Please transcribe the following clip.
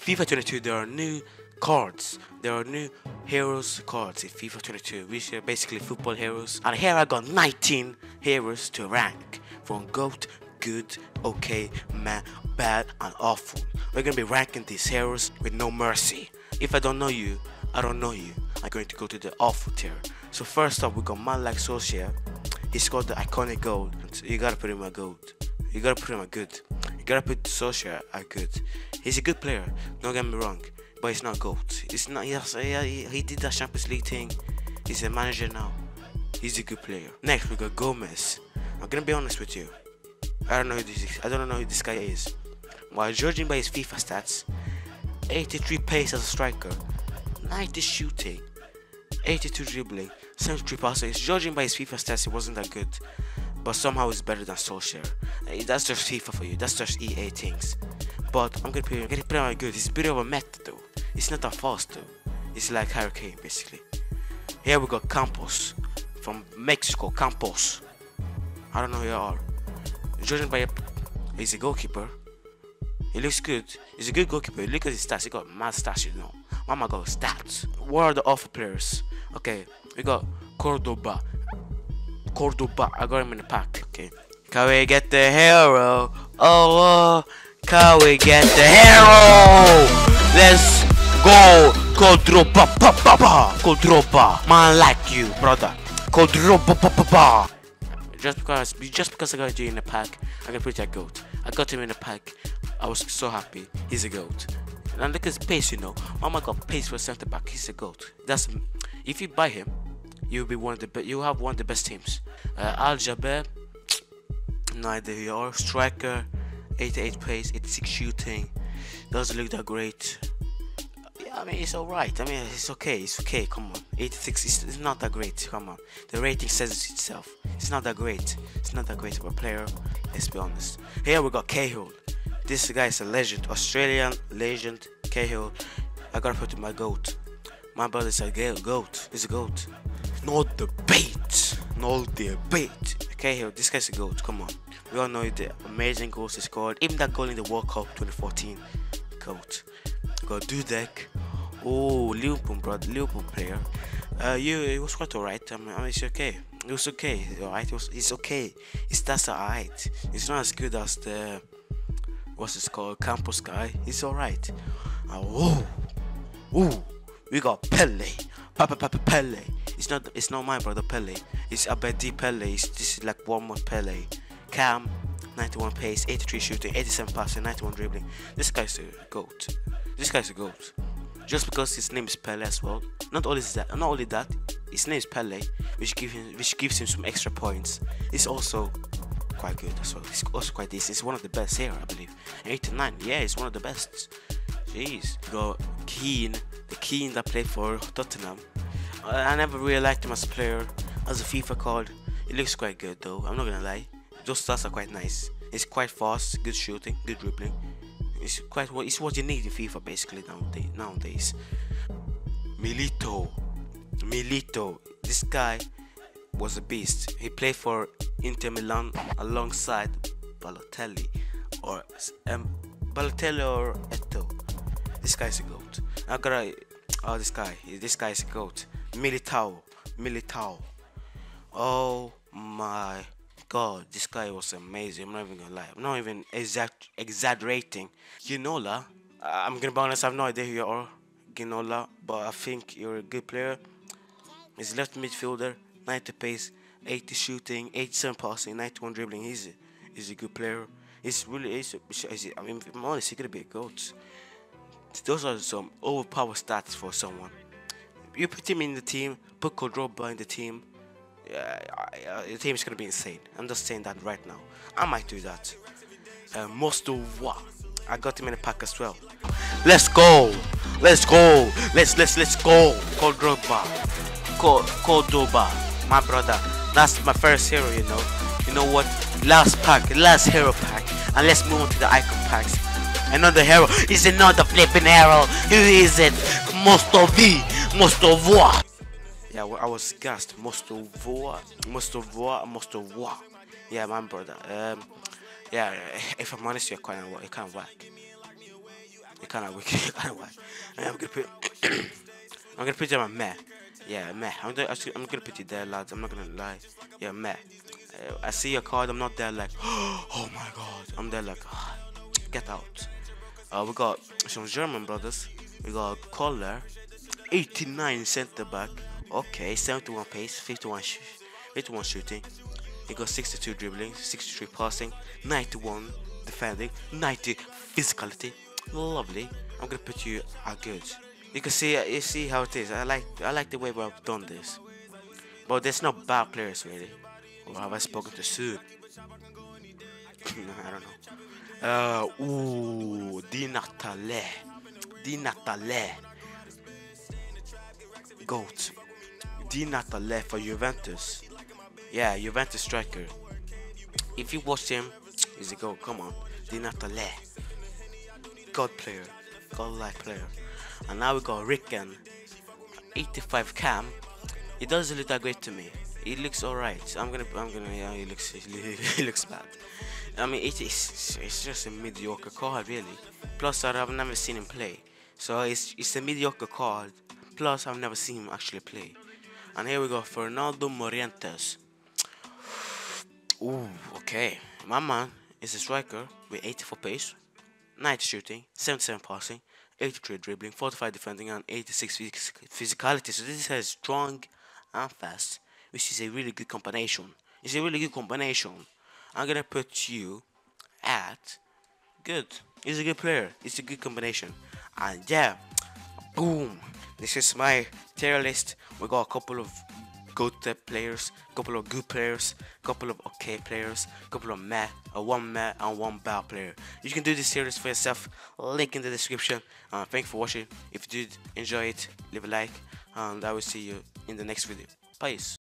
FIFA 22, there are new cards. There are new heroes cards in FIFA 22, which are basically football heroes. And here I got 19 heroes to rank from GOAT, good, okay, meh, bad, and awful. We're gonna be ranking these heroes with no mercy. If I don't know you, I don't know you. I'm going to go to the awful tier. So first up, we got man like Solskjaer. He's got the iconic goal. So you gotta put him at gold. You gotta put him at good. You gotta put Solskjaer at good. He's a good player. Don't get me wrong, but he's not GOAT. It's not. He did that Champions League thing. He's a manager now. He's a good player. Next, we got Gomez. I'm gonna be honest with you. I don't know who this guy is. While judging by his FIFA stats, 83 pace as a striker, 90 shooting, 82 dribbling, 73 passing. Judging by his FIFA stats, he wasn't that good, but somehow he's better than Solskjaer. That's just FIFA for you. That's just EA things. But I'm gonna put him on good. He's a bit of a meta though. It's not that fast though. It's like Harry Kane basically. Here we got Campos from Mexico. Campos. I don't know who you are. Judging by he's a goalkeeper. He looks good. He's a good goalkeeper. Look at his stats. He got mad stats, you know. Mama got stats. What are the awful players? Okay, we got Cordoba. I got him in the pack. Okay. Can we get the hero? Oh, can we get the hero? Let's go. Cordoba. Man like you, brother. Cordoba. Just because I got you in the pack, I can put that GOAT. I got him in the pack. I was so happy. He's a GOAT. And look at his pace, you know. Mama got pace for center back. He's a GOAT. That's if you buy him, you'll be one of the you have one of the best teams. Al Jaber, no idea who you are. Striker, 88 pace, 86 shooting. Doesn't look that great. I mean, it's alright. I mean, it's okay. It's okay. Come on. 86 it's not that great. Come on. The rating says it itself. It's not that great. It's not that great of a player. Let's be honest. Here we got Cahill. This guy is a legend. Australian legend. Cahill. I gotta put him my GOAT. My brother's a GOAT. He's a GOAT. No debate. No debate. Cahill. This guy's a GOAT. Come on. We all know the amazing goals he scored. Even that goal in the World Cup 2014. GOAT. Got Dudek. Oh, Liverpool, brother, Liverpool player. It was quite alright. I mean, it's okay. It was okay. Alright, it's okay. His stats are alright. It's not as good as the what's it called, Campos guy. It's alright. We got Pele. Papa Pele. It's not my brother Pele. It's Abedi Pele. This is like one more Pele. Cam, 91 pace, 83 shooting, 87 passing, 91 dribbling. This guy's a GOAT. This guy's a GOAT. Just because his name is Pele as well. Not only that, his name is Pele, which gives him some extra points. It's also quite good as well. It's also quite decent. It's one of the best here, I believe. 89, yeah, it's one of the best. Jeez. We got Keane, the Keane that played for Tottenham. I never really liked him as a player. As a FIFA card, he looks quite good though. I'm not gonna lie. Those stats are quite nice. It's quite fast, good shooting, good dribbling. It's what you need in FIFA basically nowadays. Milito. This guy was a beast. He played for Inter Milan alongside Balotelli or Eto'o. This guy's a GOAT. This guy's a GOAT. Militao. Oh my God, this guy was amazing. I'm not even gonna lie. I'm not even exaggerating. Ginola, I'm gonna be honest, I have no idea who you are, Ginola, but I think you're a good player. He's left midfielder, 90 pace, 80 shooting, 87 passing, 91 dribbling. He's a good player. I mean, if I'm honest, he's gonna be a GOAT. Those are some overpowered stats for someone. You put him in the team, put Cordoba in the team. The team is gonna be insane. I'm just saying that right now. I might do that. Mostova. I got him in the pack as well. Let's go. Let's go. Cordoba. My brother. That's my first hero, you know. You know what? Last hero pack. And let's move on to the icon packs. Another hero. Is another flipping hero. Who is it? Mostova. Yeah, I was gassed. Mostova. Yeah, man, brother. Yeah, if I'm honest, you're kind of whack. It kind of wicked. I don't know why. I'm gonna put. I'm gonna put them on meh. Yeah, meh. I'm gonna put you there, lads. I'm not gonna lie. Yeah, meh. I see your card. I'm not there like, oh my god. I'm there like, get out. We got some German brothers. We got Koller, 89 center back. Okay, 71 pace, 51 shooting. He got 62 dribbling, 63 passing, 91 defending, 90 physicality. Lovely. I'm gonna put you at good. You see how it is. I like the way we've done this. But there's no bad players really. Or have I spoken too soon? I don't know. Di Natale. Di Natale. GOAT. Di Natale for Juventus. Yeah, Juventus striker. If you watch him, he's a goal. Come on. Di Natale. God player. God-like player. And now we got Ricken. 85 cam. He doesn't look that great to me. He looks alright. Yeah, he looks bad. I mean, it's just a mediocre card, really. Plus, I've never seen him play. So it's a mediocre card. Plus, I've never seen him actually play. And here we go, Fernando Morientes. Ooh, okay. My man is a striker with 84 pace, 90 shooting, 77 passing, 83 dribbling, 45 defending, and 86 physicality. So this is strong and fast, which is a really good combination. It's a really good combination. I'm gonna put you at good. He's a good player. It's a good combination. And yeah, boom. This is my tier list. We got a couple of good players, couple of good players, couple of okay players, couple of one meh and one bad player. You can do this series for yourself. Link in the description. Thank you for watching. If you did enjoy it, leave a like, and I will see you in the next video. Peace.